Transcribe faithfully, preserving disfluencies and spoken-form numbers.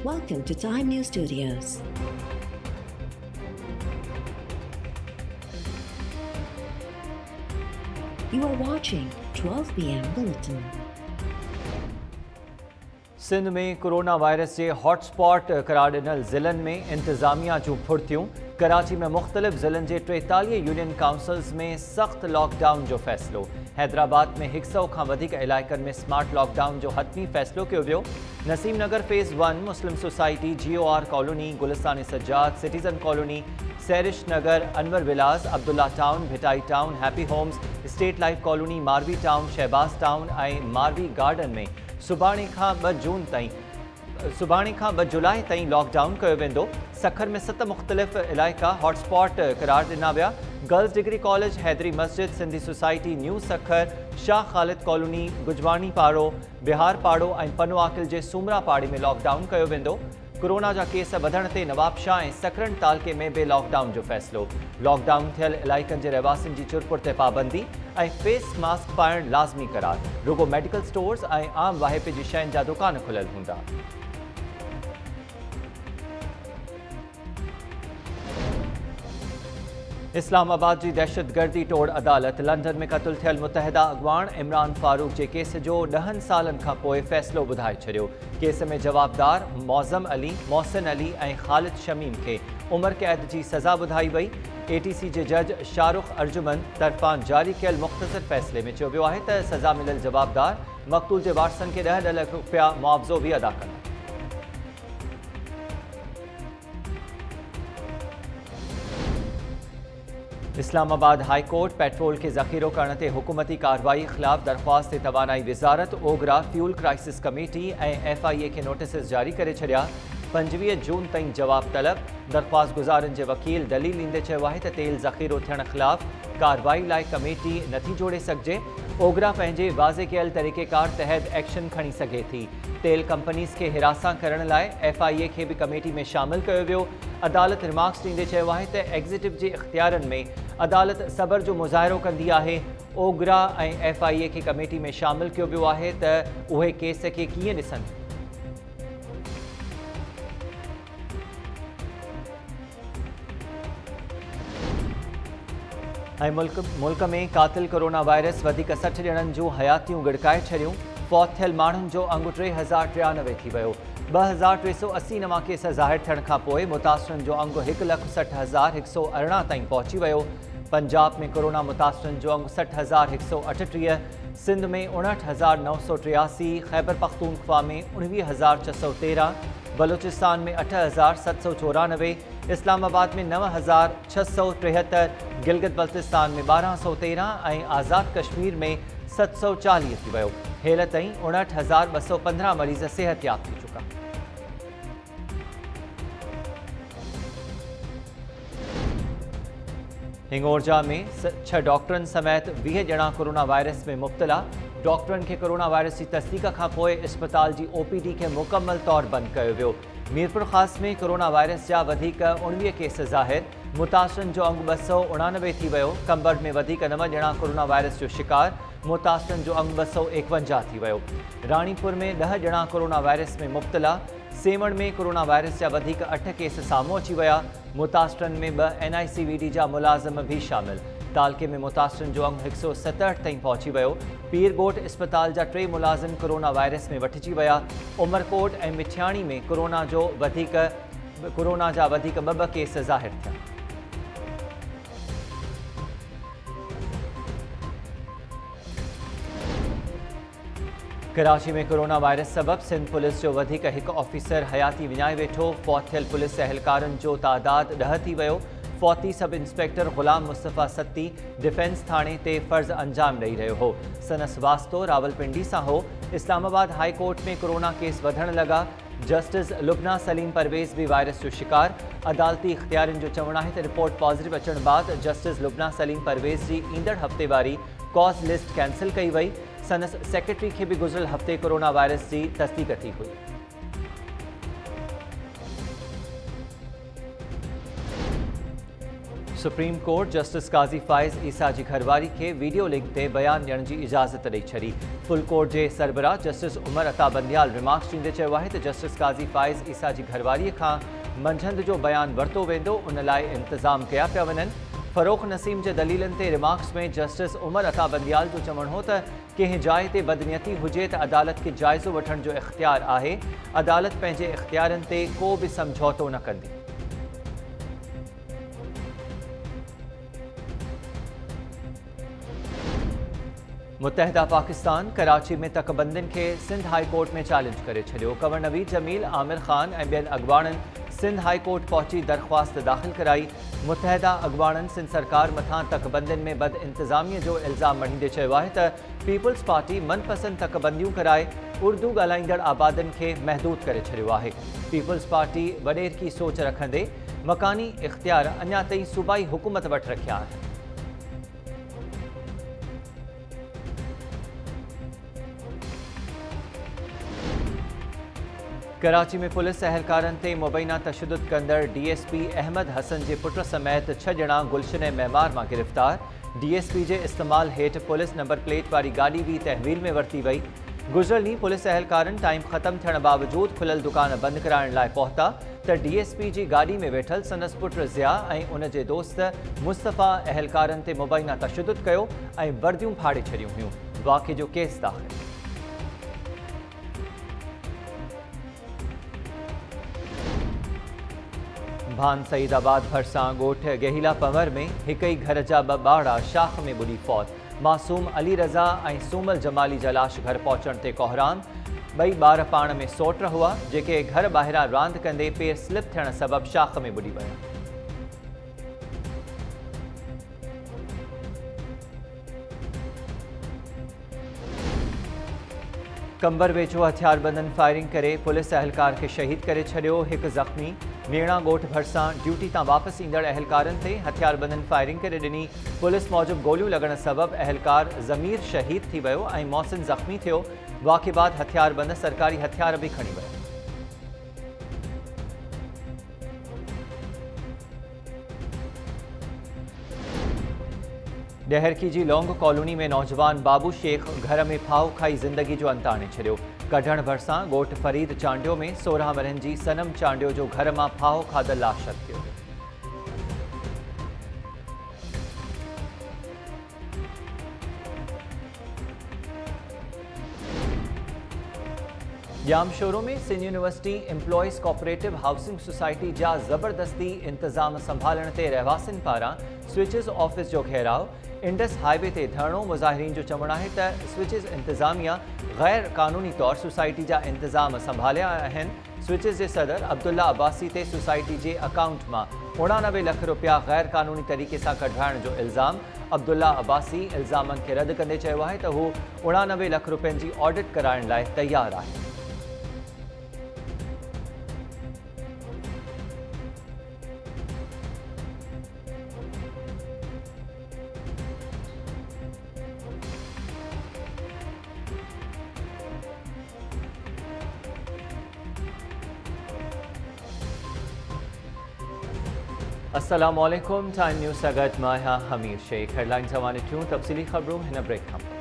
Welcome to Time News Studios. You are watching twelve p m Bulletin. Sindh में corona virus जे hotspot करार ॾिनल ज़िलनि में इंतज़ामिया जूं फुर्तियूं। कराची में मुख़्तलिफ़ ज़िलनि जे टेतालीह यूनियन काउंसिल्स में सख़्त लॉकडाउन जो फ़ैसिलो। हैदराबाद में हिकु सौ खां वधीक इलाइक़नि में स्मार्ट लॉकडाउन जो हतमी फ़ैसिलो कयो वियो। Naseem Nagar phase one, Muslim society, G O R colony, Gulistan Sajjad, citizen colony, Sairish Nagar, Anwar Vilas, Abdullah town, Bhitai town, happy homes, state life colony, Marvi town, Shahbaz town ऐं मारवी गार्डन में सुभाणे खां ॿ जून ताईं सुभाणे खां ॿ जुलाई ताईं लॉकडाउन कयो वेंदो। सखर में सत मुख़्तलिफ़ इलाइक़ा हॉटस्पॉट करार ॾिना विया। Girls degree college, Haidari Masjid, Sindhi society, new Sukkur, Shah Khalid colony, Gujwani पाड़ो, बिहार पाड़ो ऐं पनो आकिल जे सूमरा पाड़े में लॉकडाउन कयो वेंदो। कोरोना जा केस वधण ते नवाबशाह ऐं सकरन तालके में बि लॉकडाउन जो फ़ैसिलो। लॉकडाउन थियल इलाइक़नि जे रहवासियुनि जी चुरपुर ते पाबंदी ऐं फेस मास्क पाइण लाज़मी करार। रुगो मेडिकल स्टोर्स ऐं आम वाहिपे जी शयुनि जा दुकान खुलियल हूंदा। इस्लामाबाद जी दहशतगर्दी तोड़ अदालत लंदन में क़त्ल थियल मुतहदा अॻवान इमरान फारूक जे केस जो ॾहनि सालनि खां पोइ फ़ैसिलो ॿुधाए छॾियो। केस में जवाबदार मौज़म अली, मोहसिन अली ऐं ख़ालिद शमीम खे उमिरि क़ैद जी सज़ा ॿुधाई वई। ए टी सी जे जज शाहरुख अर्जुमन तरफ़ां जारी कयल मुख़्तसर फ़ैसिले में चयो वियो आहे त सज़ा मिलियल जवाबदार मक़तूल जे वारसनि खे ॾह ॾह लख रुपया मुआवज़ो बि अदा कंदा। इस्लामाबाद हाई कोर्ट पेट्रोल के ज़ख़ीरो करण ते हुकूमती कार्रवाई ख़िलाफ़ दरख़्वास्त ते तवानाई वज़ारत, ओगरा फ्यूल क्राइसिस कमेटी ऐं एफ आई ए खे नोटिस जारी करे छॾिया। पंजवीह जून ताईं जवाब तलब। दरख़्वास्त गुज़ारनि जे वकील दलील ॾींदे चयो आहे त तेल ज़ख़ीरो थियण ख़िलाफ़ कार्रवाई लाइ कमेटी नथी जोड़े सघिजे। ओगरा पंहिंजे वाज़े कयल तरीक़ेकार तहत एक्शन खणी सघे थी। तेल कंपनीज़ खे हिरासां करण लाइ एफ आई ए खे बि कमेटी में शामिल कयो वियो। अदालत रिमार्क्स ॾींदे चयो आहे त एग्ज़िक्यूटिव जे इख़्तियारनि में अदालत सबर जो मुज़ाहिरो कंदी आहे। ओगरा ऐं एफ आई ए खे कमेटी में शामिल कयो वियो आहे त उहे केस खे कीअं ॾिसनि। ऐं मुल्क मुल्क में कातिल कोरोना वायरस वधीक सठ ॼणनि जूं हयातियूं गिड़काए छॾियूं। फौत थियल माण्हुनि जो अंगु टे हज़ार टियानवे थी वियो। ॿ हज़ार टे सौ असी नवां केस ज़ाहिर थियण खां पोइ मुतासिरनि जो अंगु हिकु लख सठि हज़ार हिकु सौ अरिड़हं ताईं पहुची वियो। पंजाब में कोरोना मुतासिरनि जो अंगु सठि हज़ार हिकु सौ अठटीह, सिंध में उणहठि हज़ार नव सौ टियासी, ख़ैबर पख्तूनख्वा में उणिवीह हज़ार छह सौ तेरहं, बलूचिस्तान में अठ हज़ार सत सौ चौरानवे, इस्लामाबाद में नव हज़ार छह सौ टेहतरि, गिलगित बल्तिस्तान में ॿारहं सौ तेरहं ऐं आज़ाद कश्मीर में सत सौ चालीह थी वियो। हेल ताईं उणहठि हज़ार ॿ सौ पंद्रहं मरीज़ सिहतयाब थी चुका। हिंगोरजा में छह डॉक्टरनि समेत वीह ॼणा कोरोना वायरस में मुब्तला। डॉक्टरनि खे कोरोना वायरस जी तस्दीक खां पोइ इस्पताल जी ओ पी डी खे मुकमल तौर बंदि कयो वियो। मीरपुर ख़ास में कोरोना वायरस जा वधीक उणिवीह केस ज़ाहिर। मुतासिरनि जो अंगु ॿ सौ उणानवे थी वियो। कंबड़ में वधीक नव ॼणा कोरोना वायरस जो शिकार। मुतासिरनि जो अंगु ॿ सौ एकवंजाह थी वियो। राणीपुर में ॾह ॼणा कोरोना वायरस में मुब्तला। सेवण में कोरोना वायरस जा वधीक अठ केस साम्हूं अची विया। मुतासिरनि में ॿ N I C V D जा मुलाज़िम भी शामिल। तालके में मुतासिरनि जो अंगु हिकु सौ सतहठि ताईं पहुची वियो। पीरगोट इस्पताल जा टे मुलाज़िम कोरोना वायरस में वठिजी विया। उमरकोट ऐं मिठियाणी में कोरोना जो वधीक कोरोना जा वधीक ॿ ॿ केस ज़ाहिर थिया। कराची में कोरोना वायरस सबब सिंध पुलिस जो वधीक हिकु ऑफिसर हयाती विञाए वेठो। फौत थियल पुलिस एहलकारनि जो तादाद ॾह थी वियो। फौती sub inspector Ghulam Mustafa Satti defence थाणे ते फ़र्ज़ अंजाम ॾेई रहियो हो। सनस वास्तो रावलपिंडी सां हो। इस्लामाबाद हाई कोर्ट में कोरोना केस वधण लॻा। जस्टिस लुबना सलीम परवेज़ भी वायरस जो शिकार। अदालती इख़्तियारनि जो चवणु आहे त रिपोर्ट पॉज़िटिव अचण बाद जस्टिस लुबना सलीम परवेज़ जी ईंदड़ हफ़्ते वारी कॉज़ लिस्ट कैंसिल कई वई। सनस सेक्रेटरी के भी गुज़िरियल हफ़्ते कोरोना वायरस की तस्दीक थी हुई। Supreme court justice Qazi Faez Isa जी घरवारी के वीडियो लिंक ते बयान ॾियण जी इजाज़त ॾेई छॾी। फुल कोर्ट के सरबराह जस्टिस उमर अता बंदियाल रिमार्क्स ॾींदे चयो आहे त जस्टिस काज़ी फ़ाइज़ ईसा जी घरवारीअ खां मंझंदि जो बयान वरितो वेंदो, उन लाइ इंतज़ाम कया पिया वञनि। फ़रोख़ नसीम जे दलीलनि ते रिमार्क्स में जस्टिस उमर अता बंदियाल जो चवणु हो त कंहिं जाइ ते बदनियती हुजे त अदालत खे जाइज़ो वठण जो इख़्तियार आहे। अदालत पंहिंजे इख़्तियारनि ते को बि समझौतो न कंदी। मुतहदा पाकिस्तान कराची में तकबंदिन के सिंध हाई कोर्ट में चैलेंज करे छॾियो। कंवर नवीद जमील, आमिर खान ऐं ॿियनि अॻवाणनि सिंध हाई कोर्ट पहुची दरख़्वास्त दाख़िल कराई। मुतहदा अॻवाणनि सिंध सरकार मथां तकबंदिन में बद इंतज़ामिया जो इल्ज़ाम मढ़ींदे चयो आहे त पीपल्स पार्टी मनपसंद तकबंदियूं कराए उर्दू ॻाल्हाईंदड़ आबादनि खे महदूद करे छॾियो आहे। पीपल्स पार्टी वॾेर की सोच रखंदे मकानी इख़्तियार अञा ताईं सूबाई हुकूमत वटि रखिया आहिनि। कराची में पुलिस अहलकारनि ते मुबैना तशद्दुद कंदड़ D S P Ahmed Hassan जे पुट समेत छह ॼणा गुलशन मेमार मां गिरफ़्तार। डी एस पी जे इस्तेमाल हेठि पुलिस नंबर प्लेट वारी गाड़ी भी तहवील में वरती वई। गुज़िरियल ॾींहुं पुलिस अहलकारनि टाइम ख़त्म थियण बावजूद खुलियल दुकान बंदि कराइण लाइ पहुता त डी एस पी जी गाड़ी में वेठल संदसि पुट ज़िया ऐं उन जे दोस्त मुस्तफ़ा अहलकारनि ते मुबैना तशद्दुद कयो ऐं वर्दियूं फाड़े छॾियूं हुयूं। वाक़े जो केस दाख़िल। भान सईदाबाद भरिसां ॻोठ गेहिला पंवर में हिक ई घर जा ॿ ॿार शाख में ॿुॾी फौत। मासूम अली रज़ा ऐं सूमल जमाली जा लाश घर पहुचण ते कोहराम। ॿई ॿार पाण में सोट हुआ जेके घर ॿाहिरां रांदि कंदे पेर स्लिप थियण सबबि शाख में ॿुॾी विया। कंबर वेझो हथियारबंदनि फायरिंग करे पुलिस अहलकार खे शहीद करे छॾियो। हिकु ज़ख़्मी मीणा ॻोठ भरिसां ड्यूटी तां वापसि ईंदड़ अहलकारनि ते हथियारबंदनि फायरिंग करे ॾिनी। पुलिस मूजिबि गोलियूं लॻण सबबि अहलकार ज़मीर शहीद थी वियो ऐं मोहसिन ज़ख़्मी थियो। वाक़े बाद हथियारबंद सरकारी हथियार बि खणी विया। ॾहरकी जी लौंग कॉलोनी में नौजवान बाबू शेख घर में फाहो खाई ज़िंदगी जो अंत आणे छॾियो। कढण भरिसां ॻोठ फरीद चांडियो में सोरहं वरनि जी सनम चांडियो जो घर मां फाहो खाधल लाश थियो। जामशोरो में Sindh university employees cooperative housing society जा ज़बरदस्ती इंतज़ाम संभालण ते रहवासियुनि पारां स्विचिस ऑफिस जो घेराव। इंडस हाईवे ते धरणो। मुज़ाहिरीन जो चवणु आहे त स्विचिस इंतज़ामिया गैर क़ानूनी तौर सोसाइटी जा इंतज़ाम संभालिया आहिनि। स्विचिस जे सदर अब्दुल्ला अब्बासी ते सोसाइटी जे अकाउंट मां उणानवे लख रुपया गैर क़ानूनी तरीक़े सां कढाइण जो इल्ज़ाम। अब्दुल्ला अब्बासी इल्ज़ामनि खे रद्द कंदे चयो आहे त हू उणानवे लख रुपयनि जी ऑडिट कराइण लाइ तयारु आहे। अस्सलाम वालेकुम। टाइम न्यूज़ सां गॾु मां आहियां हमीर शेख। हेडलाइन्स हवाले थियूं, तफ़सीली ख़बरूं हिन ब्रेक खां।